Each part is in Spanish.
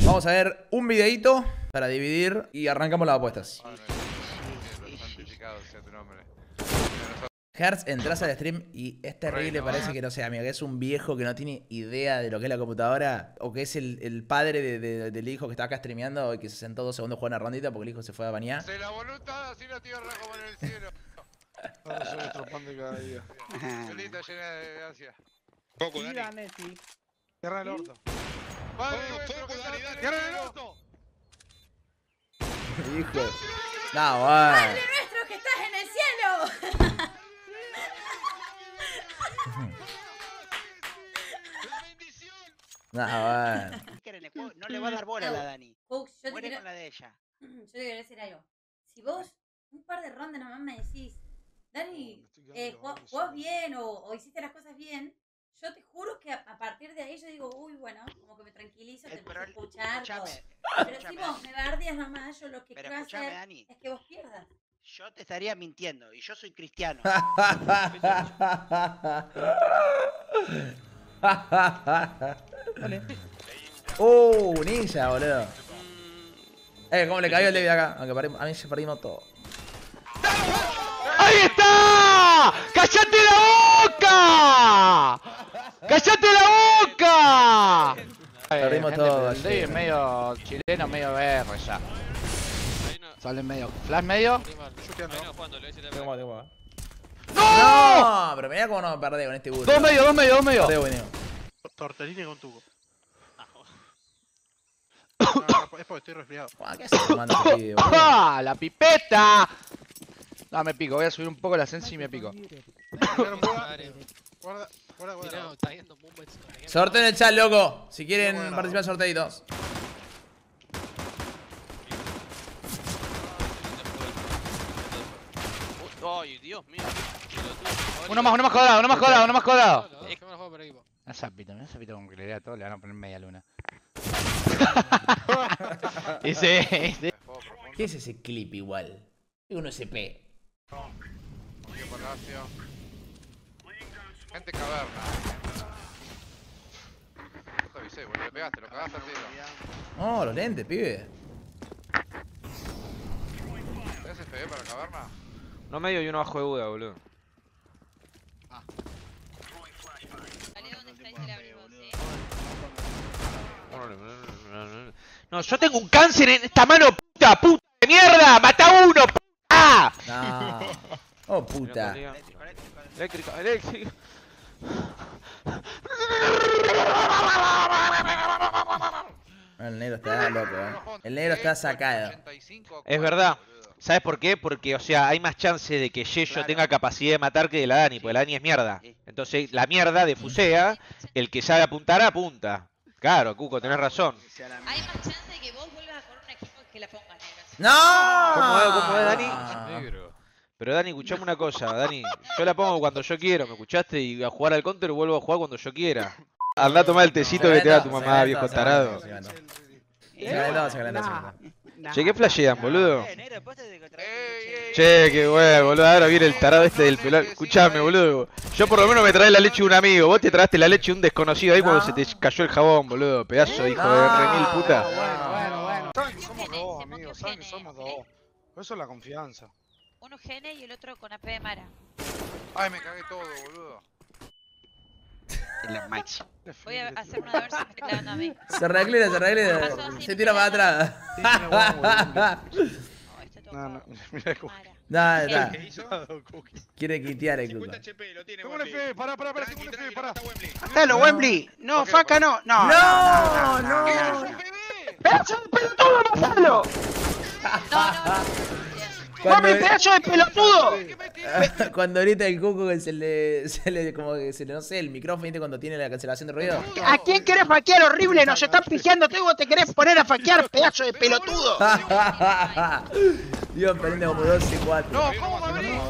Vamos a ver un videito para dividir y arrancamos las apuestas. Hertz, entras al stream y es terrible, parece que no sé, amigo, que es un viejo que no tiene idea de lo que es la computadora. O que es el padre del hijo que está acá streameando y que se sentó 2 segundos a jugar una rondita porque el hijo se fue a bañar. Se la voluntad así la tierra como en el cielo. Vamos a nuestro pan de cada día. Solita llena de gracia. Poco, Dani. Cierra el orto. Padre nuestro que estás en el ¡Cierra el cielo. orto! Hijo. No, bueno. ¡Padre nuestro que estás en el cielo! No, bueno. No le va a dar bola a la Dani. Hux, yo te Muere quiero... con la de ella. Yo te quiero decir algo. Si vos un par de rondas nomás me decís, Dani, jugás bien o hiciste las cosas bien, yo te juro que a partir de ahí yo digo, uy, bueno, como que me tranquilizo, te empiezo a escuchar todo. Pero si vos me bardeas nomás, yo lo que quiero hacer Dani, es que vos pierdas. yo te estaría mintiendo y yo soy cristiano. Ninja, boludo. Cómo le cayó el David acá. Aunque a mí ya perdimos todo. ¡Ahí está! ¡Cállate la boca! ¡Cállate la boca! Perdimos todo. El David es medio chileno, medio BR ya. Sale medio. ¿Flash medio? ¡No! Pero mirá cómo no me perdí con este burro. Dos medio. Perdí, buenísimo. Tortellini con tubo. Es porque estoy resfriado. ¿Qué haces tomando este pibe, boludo? ¡Ah! ¡La pipeta! No, me pico. Voy a subir un poco la sensi y me pico. Guarda. Sorteo en el chat, loco. Si quieren participar en sorteitos. Ay, Dios mío. Uno más colado. Una zapita con que le dé a todo, le van a poner media luna. Ese. ¿Qué es ese clip igual? Es un SP. Palacio. Gente caverna. No te avisé, boludo. Le pegaste, lo cagaste al tiro. No, los lentes, pibe. ¿Tenés FB para caverna? No medio y uno bajo de Buda, boludo. No, yo tengo un cáncer en esta mano, puta de mierda. ¡Mata a uno, puta! No. Oh, puta. Eléctrico. El negro está loco, El negro está sacado. Es verdad. ¿Sabes por qué? Porque, o sea, hay más chance de que Yeyo tenga capacidad de matar que de la Dani, porque la Dani es mierda. Entonces, la mierda defusea, el que sabe apuntar, apunta. Claro, Cuco, tenés razón. Hay más chance de que vos vuelvas a correr un equipo que la ponga negra. ¡No! ¿Cómo es, Dani? Pero Dani, escuchame una cosa, Dani. Yo la pongo cuando yo quiero, ¿me escuchaste? Y a jugar al counter vuelvo a jugar cuando yo quiera. Andá a tomar el tecito que te da tu mamá, viejo tarado. Che, ¿qué flashean, boludo? Che, qué bueno, boludo. Ahora viene el tarado este del pelado. Escuchame, boludo. Yo por lo menos me traes la leche de un amigo. Vos te traste la leche de un desconocido ahí cuando se te cayó el jabón, boludo. Pedazo de hijo de remil puta. Bueno. Saben que somos dos, amigos. Saben que somos dos. Por eso es la confianza. Uno gene y el otro con AP de Mara. Ay, me cagué todo, boludo. La Max. Voy a hacer una de ver si me está clavando a mí. Se reclina. Se tira para atrás. No, mira cómo. Nada. Quiere quitear el cuco. Tengo un FB, pará, tengo un FB, pará. ¡Hacelo, Wembley! No, faca no. No. ¡Pedazo de pelotudo, matalo! ¡Mami, pedazo de pelotudo! Cuando grita el cuco que se le como que se le, no sé, el micrófono, ¿viste? Cuando tiene la cancelación de ruido. ¿A quién querés faquear horrible? Nos están pifiando, vos te querés poner a faquear, pedazo de pelotudo. Dios, prende como 12 4. No, ¿cómo me venís?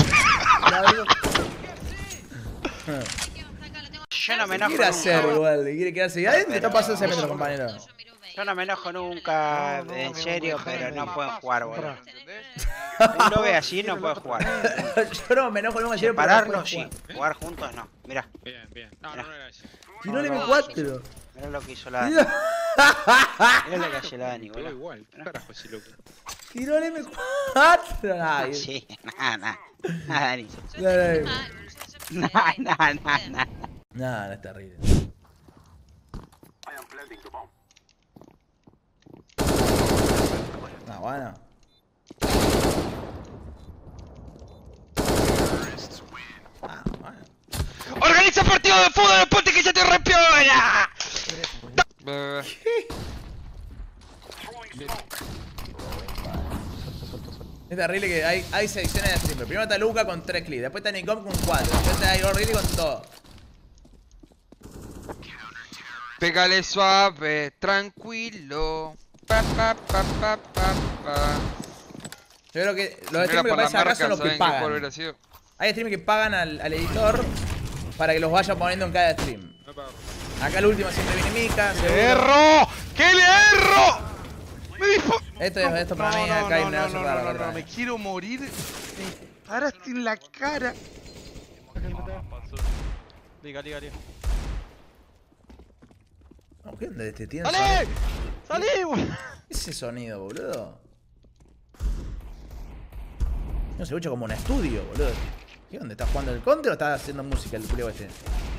Yo no me ¿Qué enojo quiere hacer nunca. igual? ¿Quiere quedarse ahí adentro? Está pasando ese metro, compañero. Yo no me enojo nunca, en serio, pero no pueden jugar, boludo. ¿Entendés? Uno lo ve así, no puede jugar. Yo no me enojo nunca. Separarlos, sí. Jugar juntos, no. Mirá. Bien. No era eso. Tiró el M4. Mirá lo que hizo la... Mirá la calle la Dani, Todo boludo. igual. ¿Qué carajo ese loco? Tiró el M4. Ay, Sí, nada, Dani. Yo No, estoy no. mal, boludo. Yo No, no. no, es terrible. No, bueno. Ah, bueno. ¡Organiza partido de fútbol después de que se te rompió la! Es terrible que hay secciones de stream. Primero está Luca con 3 clips, después está Nicom con 4, después está Igor Riley con 2. Pégale suave, tranquilo. Pa, pa, pa, pa, pa, pa. Yo creo que los Mira streamers que por la aparecen acá marca, son los que ¿saben qué pagan. hubiera sido? Hay streamers que pagan al editor para que los vaya poniendo en cada stream. Acá el último siempre viene Mika. seguro. ¡Erro! ¡Qué le erro! Me dijo. Esto para mí acá hay un negocio raro. acá atrás. me quiero morir. Me disparaste en la cara. Liga. No, ¿qué onda este tiene? ¡Salí! ¡Salí! ¿Qué es ese sonido, boludo? No se escucha como un estudio, boludo. ¿Qué onda? ¿Estás jugando el Counter o estás haciendo música el culeo este?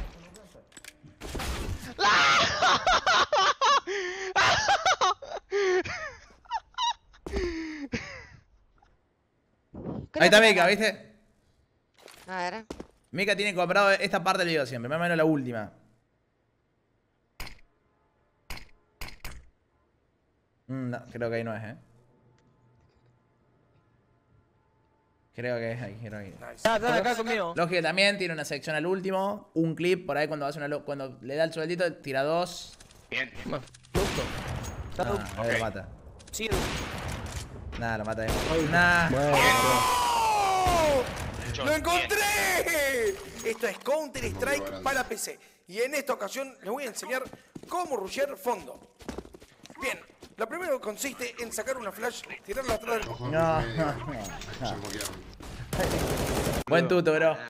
Ahí está Mika, ¿viste? A ver. Mika tiene comprado esta parte del video siempre, más o menos la última. No, creo que ahí no es, Creo que es ahí, Dale acá conmigo. Lógico que también tiene una sección al último, un clip por ahí cuando hace cuando le da el sueldito, tira 2. Bien. Ahí lo mata. Sí. Nah, lo mata ahí. Nah. ¡Lo encontré! Esto es Counter Strike para PC. Y en esta ocasión les voy a enseñar cómo rushear fondo. Bien, lo primero consiste en sacar una flash, tirarla atrás del... No. Buen tuto, bro.